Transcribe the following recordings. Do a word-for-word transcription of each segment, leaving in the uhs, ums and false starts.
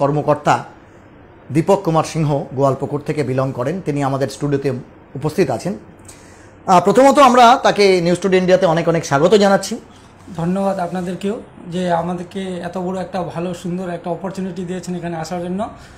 কর্মকর্তা দীপক কুমার সিংহ গোয়ালপুকুর থেকে বিলং করেন। তিনি আমাদের স্টুডিওতে উপস্থিত আছেন। প্রথমত আমরা তাকে নিউজ টুডে ইন্ডিয়াতে অনেক অনেক স্বাগত জানাচ্ছি। ধন্যবাদ আপনাদেরকেও যে আমাদেরকে এত বড় একটা ভালো সুন্দর একটা অপরচুনিটি দিয়েছেন এখানে আসার জন্য।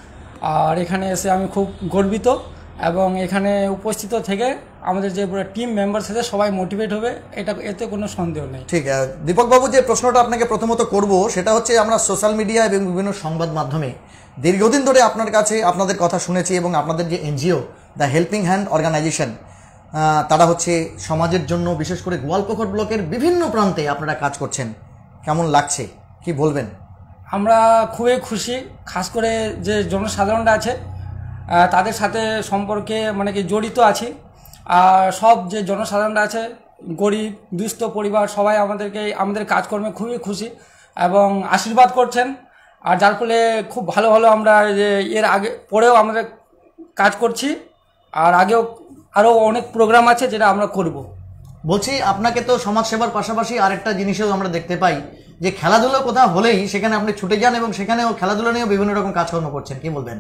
আর এখানে এসে আমি খুব গর্বিত এবং এখানে উপস্থিত থেকে আমাদের যে পুরো টিম মেম্বার্স আছে সবাই মোটিভেট হবে, এটা এতে কোনো সন্দেহ নেই। ঠিক, দীপকবাবু যে প্রশ্নটা আপনাকে প্রথমত করব সেটা হচ্ছে, আমরা সোশ্যাল মিডিয়া এবং বিভিন্ন সংবাদ মাধ্যমে দীর্ঘদিন ধরে আপনার কাছে আপনাদের কথা শুনেছি এবং আপনাদের যে NGO the helping hand organisation, তারা হচ্ছে সমাজের জন্য বিশেষ করে গোয়ালপুকুর ব্লকের বিভিন্ন প্রান্তে আপনারা কাজ করছেন। কেমন লাগছে, কি বলবেন? আমরা খুবই খুশি, খাস করে যে জনসাধারণরা আছে তাদের সাথে সম্পর্কে মানে কি জড়িত আছি। আর সব যে জনসাধারণরা আছে, গরিব দুস্থ পরিবার, সবাই আমাদেরকে আমাদের কাজকর্মে খুবই খুশি এবং আশীর্বাদ করছেন। আর যার ফলে খুব ভালো ভালো আমরা যে এর আগে পরেও আমরা কাজ করছি, আর আগেও আরও অনেক প্রোগ্রাম আছে যেটা আমরা করব। বলছি, আপনাকে তো সমাজসেবার পাশাপাশি আরেকটা জিনিসও আমরা দেখতে পাই যে খেলাধুলো কোথাও হলেই সেখানে আপনি ছুটে যান এবং সেখানেও খেলাধুলো নিয়েও বিভিন্ন রকম কাজকর্ম করছেন, কি বলবেন?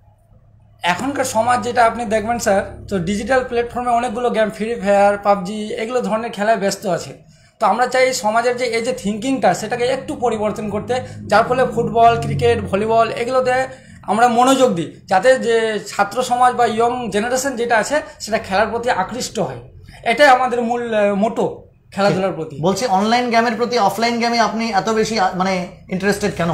এখনকার সমাজ যেটা আপনি দেখবেন স্যার, তো ডিজিটাল প্ল্যাটফর্মে অনেকগুলো গেম, ফ্রি ফায়ার, পাবজি, এগুলো ধরনের খেলায় ব্যস্ত আছে। তো আমরা চাই সমাজের যে এই যে থিঙ্কিংটা সেটাকে একটু পরিবর্তন করতে, যার ফলে ফুটবল, ক্রিকেট, ভলিবল এগুলোতে আমরা মনোযোগ দিই, যাতে যে ছাত্র সমাজ বা ইয়ং জেনারেশন যেটা আছে সেটা খেলার প্রতি আকৃষ্ট হয়। এটাই আমাদের মূল মোটো খেলাধুলার প্রতি। বলছি, অনলাইন গেমের প্রতি অফলাইন গেমে আপনি এত বেশি মানে ইন্টারেস্টেড কেন?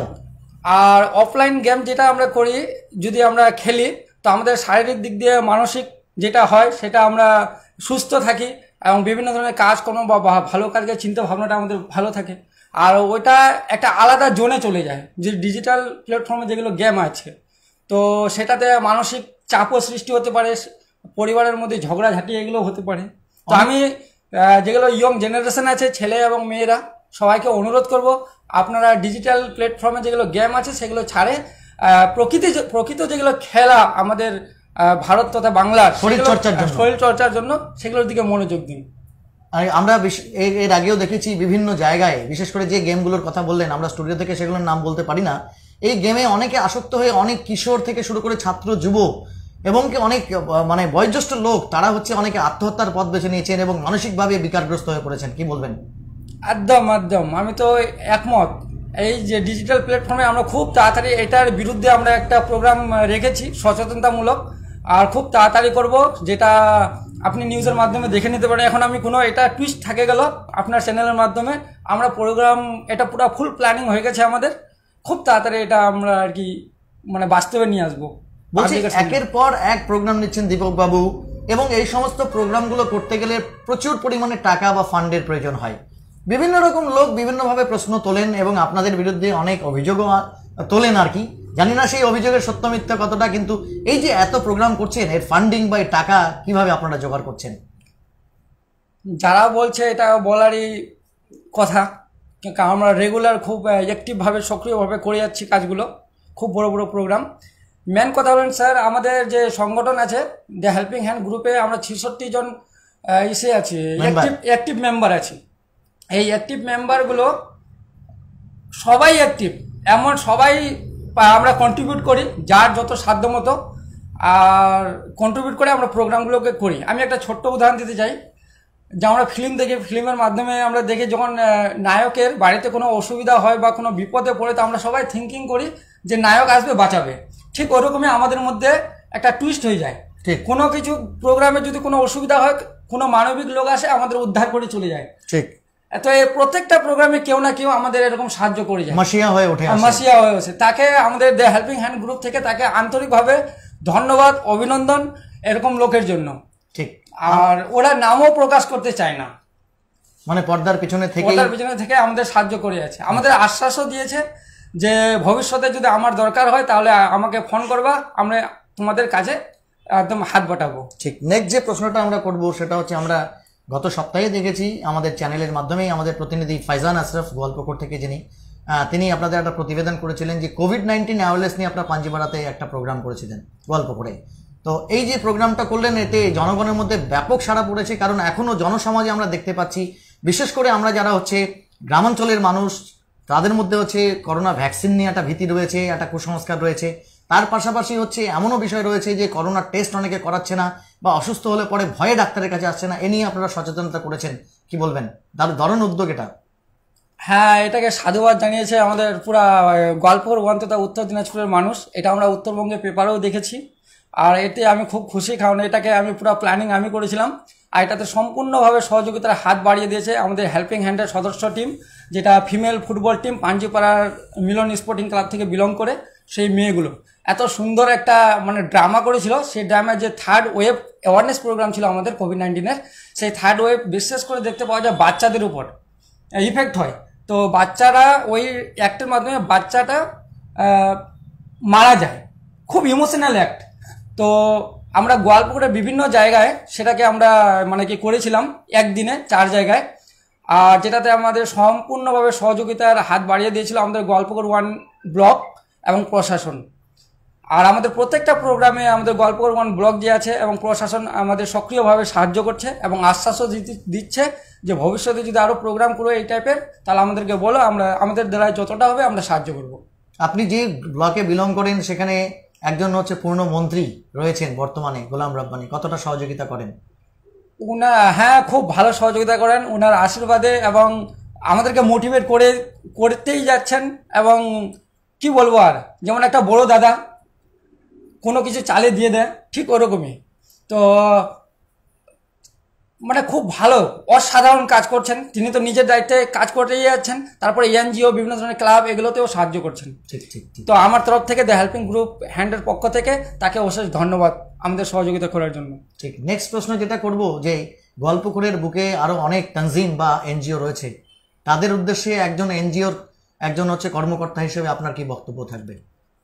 আর অফলাইন গেম যেটা আমরা করি, যদি আমরা খেলি তো আমাদের শারীরিক দিক দিয়ে মানসিক যেটা হয় সেটা আমরা সুস্থ থাকি এবং বিভিন্ন ধরনের কাজকর্ম বা ভালো কাজের চিন্তা ভাবনাটা আমাদের ভালো থাকে। আর ওইটা একটা আলাদা জোনে চলে যায় যে ডিজিটাল প্ল্যাটফর্মে যেগুলো গেম আছে, তো সেটাতে মানসিক চাপও সৃষ্টি হতে পারে, পরিবারের মধ্যে ঝগড়াঝাঁটি এগুলো হতে পারে। তো আমি যেগুলো ইয়ং জেনারেশন আছে, ছেলে এবং মেয়েরা, সবাইকে অনুরোধ করব আপনারা ডিজিটাল প্ল্যাটফর্মে যেগুলো গেম আছে সেগুলো ছাড়ে প্রকৃতি প্রকৃত যেগুলো খেলা আমাদের ভারত তথা বাংলার শরীরচর্চার জন্য শরীরচর্চার জন্য সেগুলোর দিকে মনোযোগ দিন। আর আমরা এর আগেও দেখেছি বিভিন্ন জায়গায়, বিশেষ করে যে গেমগুলোর কথা বললেন, আমরা স্টুডিও থেকে সেগুলোর নাম বলতে পারি না, এই গেমে অনেকে আসক্ত হয়ে অনেক কিশোর থেকে শুরু করে ছাত্র, যুব এবং কি অনেক মানে বয়োজ্যেষ্ঠ লোক, তারা হচ্ছে অনেকে আত্মহত্যার পথ বেছে নিয়েছেন এবং মানসিকভাবে বিকারগ্রস্ত হয়ে পড়েছেন, কি বলবেন? একদম একদম আমি তো একমত। এই যে ডিজিটাল প্ল্যাটফর্মে আমরা খুব তাড়াতাড়ি এটার বিরুদ্ধে আমরা একটা প্রোগ্রাম রেখেছি সচেতনতামূলক, আর খুব তাড়াতাড়ি করব, যেটা আপনি নিউজের মাধ্যমে দেখে নিতে পারেন। এখন আমি কোনো এটা টুইস্ট থাকে গেল আপনার চ্যানেলের মাধ্যমে, আমরা প্রোগ্রাম এটা পুরো ফুল প্ল্যানিং হয়ে গেছে আমাদের, খুব তাড়াতাড়ি এটা আমরা আর কি মানে বাস্তবে নিয়ে আসবো। বলছি, একের পর এক প্রোগ্রাম নিচ্ছেন দীপক বাবু, এবং এই সমস্ত প্রোগ্রামগুলো করতে গেলে প্রচুর পরিমাণে টাকা বা ফান্ডের প্রয়োজন হয়। বিভিন্ন রকম লোক বিভিন্নভাবে প্রশ্ন তোলেন এবং আপনাদের বিরুদ্ধে অনেক অভিযোগও তোলেন আর কি। জানি না সেই অভিযোগের সত্য মিথ্যা কতটা, কিন্তু এই যে এত প্রোগ্রাম করছেন, এর ফান্ডিং বা টাকা কিভাবে আপনারা জোগাড় করছেন? যারা বলছে এটা বলারই কথা, আমরা রেগুলার খুব অ্যাক্টিভভাবে সক্রিয়ভাবে করে যাচ্ছি কাজগুলো, খুব বড় বড় প্রোগ্রাম। মেন কথা হলেন স্যার, আমাদের যে সংগঠন আছে দ্য হেল্পিং হ্যান্ড গ্রুপে আমরা ছেষট্টি জন ইসে আছি, অ্যাক্টিভ অ্যাক্টিভ মেম্বার আছি। এই অ্যাক্টিভ মেম্বারগুলো সবাই অ্যাক্টিভ, এমন সবাই আমরা কন্ট্রিবিউট করি যার যত সাধ্য মতো, আর কন্ট্রিবিউট করে আমরা প্রোগ্রামগুলোকে করি। আমি একটা ছোট্ট উদাহরণ দিতে চাই, যে আমরা ফিল্ম দেখি, ফিল্মের মাধ্যমে আমরা দেখি যখন নায়কের বাড়িতে কোনো অসুবিধা হয় বা কোনো বিপদে পড়ে, তো আমরা সবাই থিঙ্কিং করি যে নায়ক আসবে বাঁচাবে। ঠিক ওরকমই আমাদের মধ্যে একটা টুইস্ট হয়ে যায়, ঠিক কোনো কিছু প্রোগ্রামে যদি কোনো অসুবিধা হয়, কোনো মানবিক লোক আসে আমাদের উদ্ধার করে চলে যায়। ঠিক, তো এই প্রত্যেকটা প্রোগ্রামে কেউ না কেউ আমাদের এরকম সাহায্য করে যায়, মাসিয়া হয়ে ওঠে মাসিয়া হয়ে ওঠে তাকে আমাদের দ্য হেল্পিং হ্যান্ড গ্রুপ থেকে তাকে আন্তরিকভাবে ধন্যবাদ, অভিনন্দন এরকম লোকের জন্য। ঠিক, আর ওরা নামও প্রকাশ করতে চায় না, মানে পর্দার পিছনে থেকে পর্দার পিছনে থেকে আমাদের সাহায্য করে আছে। আমাদের আশ্বাসও দিয়েছে যে ভবিষ্যতে যদি আমার দরকার হয় তাহলে আমাকে ফোন করবা, আমরা তোমাদের কাছে একদম হাত বাটাবো। ঠিক, নেক্সট যে প্রশ্নটা আমরা করবো সেটা হচ্ছে, আমরা গত সপ্তাহে দেখেছি আমাদের চ্যানেলের মাধ্যমেই আমাদের প্রতিনিধি ফাইজান আশরাফ গোয়ালপুকুর থেকে, যিনি তিনি আপনাদের একটা প্রতিবেদন করেছিলেন যে কোভিড নাইন্টিন অ্যাওয়ারনেস নিয়ে আপনারা পাঞ্জিপাড়াতে একটা প্রোগ্রাম করেছিলেন গোয়ালপুকুরে। তো এই যে প্রোগ্রামটা করলেন, এতে জনগণের মধ্যে ব্যাপক সাড়া পড়েছে, কারণ এখনও জনসমাজে আমরা দেখতে পাচ্ছি, বিশেষ করে আমরা যারা হচ্ছে গ্রামাঞ্চলের মানুষ, তাদের মধ্যে হচ্ছে করোনা ভ্যাকসিন নিয়ে একটা ভীতি রয়েছে, একটা কুসংস্কার রয়েছে। তার পাশাপাশি হচ্ছে এমনও বিষয় রয়েছে যে করোনার টেস্ট অনেকে করাচ্ছে না বা অসুস্থ হলে পরে ভয়ে ডাক্তারের কাছে আসছে না। এ নিয়ে আপনারা সচেতনতা করেছেন, কি বলবেন? দারুণ উদ্যোগ এটা। হ্যাঁ, এটাকে সাধুবাদ জানিয়েছে আমাদের পুরা গোয়ালপুর তথা উত্তর দিনাজপুরের মানুষ। এটা আমরা উত্তরবঙ্গের পেপারেও দেখেছি, আর এতে আমি খুব খুশি, কারণ এটাকে আমি পুরো প্ল্যানিং আমি করেছিলাম। আর এটাতে সম্পূর্ণভাবে সহযোগিতার হাত বাড়িয়ে দিয়েছে আমাদের হেল্পিং হ্যান্ডের সদস্য টিম, যেটা ফিমেল ফুটবল টিম পাঞ্জিপাড়ার মিলন স্পোর্টিং ক্লাব থেকে বিলং করে। সেই মেয়েগুলো এত সুন্দর একটা মানে ড্রামা করেছিল। সেই ড্রামার যে থার্ড ওয়েভ অ্যাওয়ারনেস প্রোগ্রাম ছিল আমাদের কোভিড নাইন্টিনের, সেই থার্ড ওয়েভ বিশেষ করে দেখতে পাওয়া যায় বাচ্চাদের উপর ইফেক্ট হয়। তো বাচ্চারা ওই অ্যাক্টের মাধ্যমে বাচ্চাটা মারা যায়, খুব ইমোশনাল অ্যাক্ট। তো আমরা গোয়ালপুরের বিভিন্ন জায়গায় সেটাকে আমরা মানে কি করেছিলাম একদিনে চার জায়গায়, আর যেটাতে আমাদের সম্পূর্ণভাবে সহযোগিতার হাত বাড়িয়ে দিয়েছিল আমাদের গোয়ালপুর ওয়ান ব্লক এবং প্রশাসন। আর আমাদের প্রত্যেকটা প্রোগ্রামে আমাদের গোয়ালপুর ওয়ান ব্লক যে আছে এবং প্রশাসন আমাদের সক্রিয়ভাবে সাহায্য করছে এবং আশ্বাসও দিচ্ছে যে ভবিষ্যতে যদি আরও প্রোগ্রাম করো এই টাইপের, তাহলে আমাদেরকে বলো, আমরা আমাদের দ্বারা যতটা হবে আমরা সাহায্য করব। আপনি যে ব্লকে বিলং করেন সেখানে একজন হচ্ছে পূর্ণ মন্ত্রী রয়েছেন বর্তমানে, গোলাম রব্বানী, কতটা সহযোগিতা করেন? উনা হ্যাঁ, খুব ভালো সহযোগিতা করেন ওনার আশীর্বাদে, এবং আমাদেরকে মোটিভেট করে করতেই যাচ্ছেন। এবং কি বলবো, আর যেমন একটা বড় দাদা কোনো কিছু চালে দিয়ে দেয়, ঠিক ওরকমই। তো মানে খুব ভালো অসাধারণ কাজ করছেন তিনি, তো নিজের দায়িত্বে কাজ করতেই যাচ্ছেন। তারপরে এনজিও বিভিন্ন ধরনের ক্লাব এগুলোতেও সাহায্য করছেন। ঠিক ঠিক ঠিক। তো আমার তরফ থেকে দ্য হেল্পিং গ্রুপ হ্যান্ডের পক্ষ থেকে তাকে অশেষ ধন্যবাদ আমাদের সহযোগিতা করার জন্য। ঠিক। নেক্সট প্রশ্ন যেটা করব, যে গোয়ালপুকুরের বুকে আরো অনেক তানজিম বা এনজিও রয়েছে, তাদের উদ্দেশ্যে একজন এনজিওর একজন হচ্ছে কর্মকর্তা হিসেবে আপনার কি বক্তব্য থাকবে?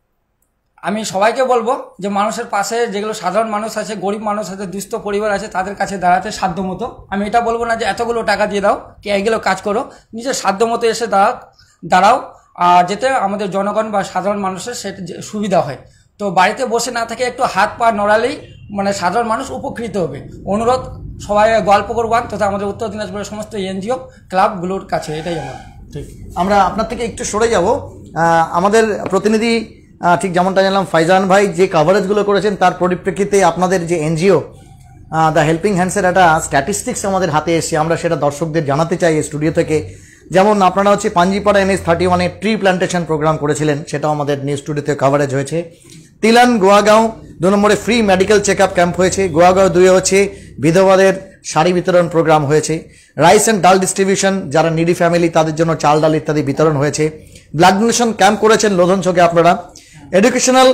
আমি সবাইকে বলবো যে মানুষের পাশে যেগুলো সাধারণ মানুষ আছে, গরিব মানুষ আছে, দুস্থ পরিবার আছে, তাদের কাছে দাঁড়াতে সাধ্য মতো। আমি এটা বলবো না যে এতগুলো টাকা দিয়ে দাও, কে এগুলো কাজ করো, নিজের সাধ্য মতো এসে দাঁড়াও দাঁড়াও আর যেতে আমাদের জনগণ বা সাধারণ মানুষের সেটা সুবিধা হয়। তো বাড়িতে বসে না থেকে একটু হাত পা নড়ালেই মানে সাধারণ মানুষ উপকৃত হবে। অনুরোধ সবাই গোয়ালপুকুর ওয়ান তথা আমাদের উত্তর দিনাজপুরের সমস্ত এনজিও ক্লাবগুলোর কাছে, এটাই আমার। ঠিক। আমরা আপনার থেকে একটু সরে যাব। আমাদের প্রতিনিধি ঠিক যেমনটা জানলাম ফাইজান ভাই যে কাভারেজগুলো করেছেন তার পরিপ্রেক্ষিতে আপনাদের যে এনজিও দ্য হেল্পিং হ্যান্ডসের একটা স্ট্যাটিস্টিক্স আমাদের হাতে এসে আমরা সেটা দর্শকদের জানাতে চাই স্টুডিও থেকে। যেমন আপনারা হচ্ছে পাঞ্জিপাড়া এনএস থার্টি ওয়ানে ট্রি প্ল্যান্টেশন প্রোগ্রাম করেছিলেন, সেটাও আমাদের নিউজ স্টুডিওতে কাভারেজ হয়েছে। তিলান গোয়াগাঁও দু নম্বরে free medical check up camp হয়েছে। গোয়াগাঁও দুয়ে হচ্ছে বিধবাদের শাড়ি বিতরণ প্রোগ্রাম হয়েছে। রাইস অ্যান্ড ডাল ডিস্ট্রিবিউশন, যারা নিডি ফ্যামিলি তাদের জন্য চাল ডাল ইত্যাদি বিতরণ হয়েছে। ব্লাড ডোনেশন ক্যাম্প করেছেন লোধন চকে আপনারা। এডুকেশনাল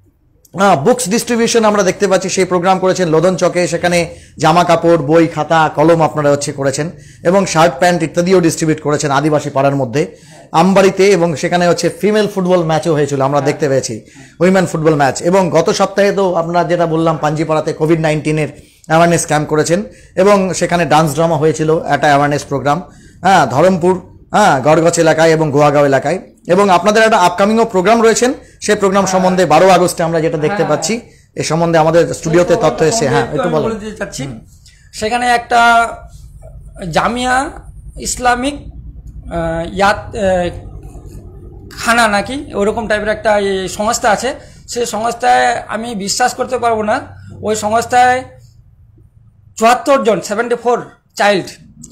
বুকস ডিস্ট্রিবিউশন আমরা দেখতে পাচ্ছি, সেই প্রোগ্রাম করেছেন লোধন চকে, সেখানে জামা কাপড় বই খাতা কলম আপনারা হচ্ছে করেছেন এবং শার্ট প্যান্ট ইত্যাদিও ডিস্ট্রিবিউট করেছেন আদিবাসী পাড়ার মধ্যে আমবাড়িতে, এবং সেখানে হচ্ছে ফিমেল ফুটবল ম্যাচও হয়েছিল আমরা দেখতে পেয়েছি, উইমেন ফুটবল ম্যাচ। এবং গত সপ্তাহে তো আপনারা যেটা বললাম পাঞ্জিপাড়াতে কোভিড নাইন্টিনের অ্যাওয়ারনেস ক্যাম্প করেছেন এবং সেখানে ডান্স ড্রামা হয়েছিল, একটা অ্যাওয়ারনেস প্রোগ্রাম। হ্যাঁ, ধরমপুর, হ্যাঁ, গড়গছ এলাকায় এবং গোয়াগাঁও এলাকায়। এবং আপনাদের একটা আপকামিংও প্রোগ্রাম রয়েছেন, সেই প্রোগ্রাম সম্বন্ধে বারো আগস্টে আমরা যেটা দেখতে পাচ্ছি, এ সম্বন্ধে আমাদের স্টুডিওতে তথ্য এসে। হ্যাঁ, একটু বলতে চাচ্ছি। সেখানে একটা জামিয়া ইসলামিক ইয়াত খানা নাকি ওরকম টাইপের একটা সংস্থা আছে, সেই সংস্থায় আমি বিশ্বাস করতে পারবো না, ওই সংস্থায় চুয়াত্তর জন সেভেন্টি ফোর চাইল্ড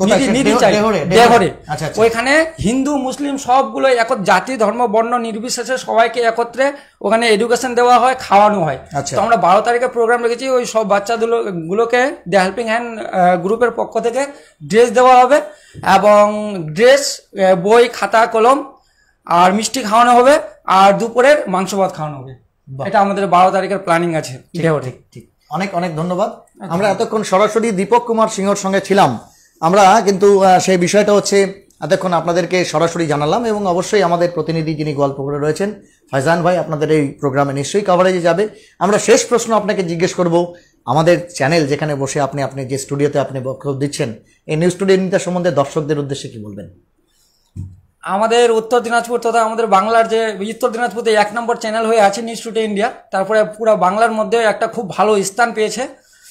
ওইখানে হিন্দু মুসলিম সবগুলো একত জাতি ধর্ম বর্ণ নির্বিশেষে সবাইকে একত্রে ওখানে এডুকেশন দেওয়া হয়, খাওয়ানো হয়। তো আমরা বারো তারিখে প্রোগ্রাম রেখেছি, ওই সব বাচ্চাগুলো গুলোকে দ্য হেল্পিং হ্যান্ড গ্রুপের পক্ষ থেকে ড্রেস দেওয়া হবে এবং ড্রেস বই খাতা কলম আর মিষ্টি খাওয়ানো হবে আর দুপুরের মাংস ভাত খাওয়ানো হবে। এটা আমাদের বারো তারিখের প্ল্যানিং আছে। ঠিক ঠিক, অনেক অনেক ধন্যবাদ। আমরা এতক্ষণ সরাসরি দীপক কুমার সিংহর সঙ্গে ছিলাম, আমরা কিন্তু সেই বিষয়টা হচ্ছে এতক্ষণ আপনাদেরকে সরাসরি জানালাম এবং অবশ্যই আমাদের প্রতিনিধি যিনি গোয়ালপুকুরে রয়েছেন ফাইজান ভাই আপনাদের এই প্রোগ্রামে নিশ্চয়ই কভারেজে যাবে। আমরা শেষ প্রশ্ন আপনাকে জিজ্ঞেস করব, আমাদের চ্যানেল যেখানে বসে আপনি আপনি যে স্টুডিওতে আপনি বক্তব্য দিচ্ছেন, এই নিউজ স্টুডিও সম্বন্ধে দর্শকদের উদ্দেশ্যে কি বলবেন? আমাদের উত্তর দিনাজপুর তথা আমাদের বাংলার যে উত্তর দিনাজপুরে এক নম্বর চ্যানেল হয়ে আছে নিউজ টুডে ইন্ডিয়া, তারপরে পুরো বাংলার মধ্যে একটা খুব ভালো স্থান পেয়েছে।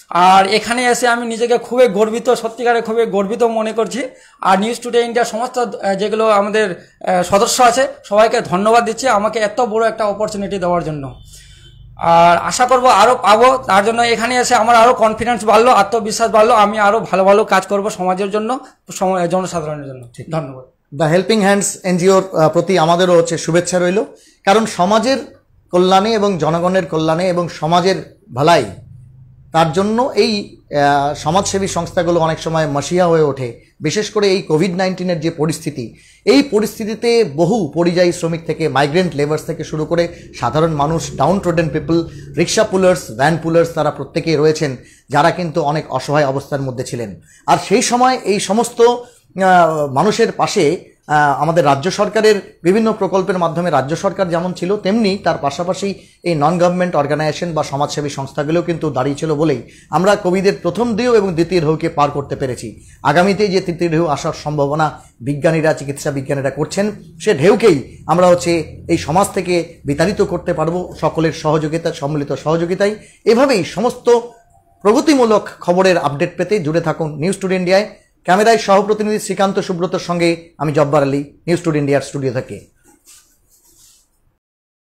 আর এখানে এসে আমি নিজেকে খুবই গর্বিত, সত্যিকারে খুবই গর্বিত মনে করছি। আর নিউজ টুডে ইন্ডিয়ার সমস্ত যেগুলো আমাদের সদস্য আছে সবাইকে ধন্যবাদ দিচ্ছি আমাকে এত বড় একটা অপরচুনিটি দেওয়ার জন্য। আর আশা করব আরও পাবো, তার জন্য এখানে এসে আমার আরও কনফিডেন্স বাড়লো, আত্মবিশ্বাস বাড়লো, আমি আরও ভালো ভালো কাজ করব সমাজের জন্য, জনসাধারণের জন্য। ধন্যবাদ। দ্য হেল্পিং হ্যান্ডস এনজিওর প্রতি আমাদেরও হচ্ছে শুভেচ্ছা রইল, কারণ সমাজের কল্যাণে এবং জনগণের কল্যাণে এবং সমাজের ভালাই, তার জন্য এই সমাজসেবী সংস্থাগুলো অনেক সময় মাসিয়া হয়ে ওঠে। বিশেষ করে এই কোভিড নাইন্টিনের যে পরিস্থিতি, এই পরিস্থিতিতে বহু পরিযায়ী শ্রমিক থেকে মাইগ্রেন্ট লেবার্স থেকে শুরু করে সাধারণ মানুষ, downtrodden people, rickshaw pullers, van pullers, তারা প্রত্যেকেই রয়েছেন যারা কিন্তু অনেক অসহায় অবস্থার মধ্যে ছিলেন। আর সেই সময় এই সমস্ত মানুষের পাশে আমাদের রাজ্য সরকারের বিভিন্ন প্রকল্পের মাধ্যমে রাজ্য সরকার যেমন ছিল, তেমনি তার পাশাপাশি এই নন গভর্নমেন্ট অর্গানাইজেশন বা সমাজসেবী সংস্থাগুলোও কিন্তু দাঁড়িয়েছিল বলেই আমরা কোভিডের প্রথম ঢেউ এবং দ্বিতীয় ঢেউকে পার করতে পেরেছি। আগামীতে যে তৃতীয় ঢেউ আসার সম্ভাবনা বিজ্ঞানীরা, চিকিৎসা বিজ্ঞানীরা করছেন, সে ঢেউকেই আমরা হচ্ছে এই সমাজ থেকে বিতাড়িত করতে পারবো সকলের সহযোগিতা, সম্মিলিত সহযোগিতায়। এভাবেই সমস্ত প্রগতিমূলক খবরের আপডেট পেতে জুড়ে থাকুন নিউজ টুডে ইন্ডিয়ায়। ক্যামেরায় সহপ্রতিনিধি শ্রীকান্ত সুব্রতর সঙ্গে আমি জব্বার আলী, নিউজ টুডে ইন্ডিয়ার স্টুডিও থেকে।